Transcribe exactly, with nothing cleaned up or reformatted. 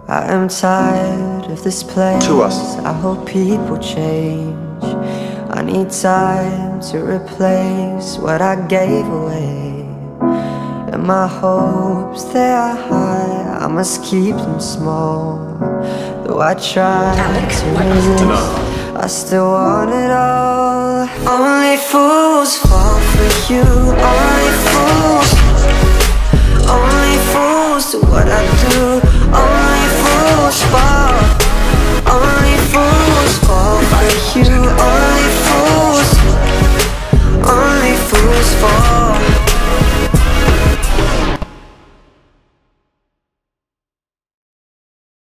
I am tired of this place. To us. I hope people change. I need time to replace what I gave away. And my hopes, they are high, I must keep them small. Though I try Alec, to what resist, enough. I still want it all. Only fools fall for you.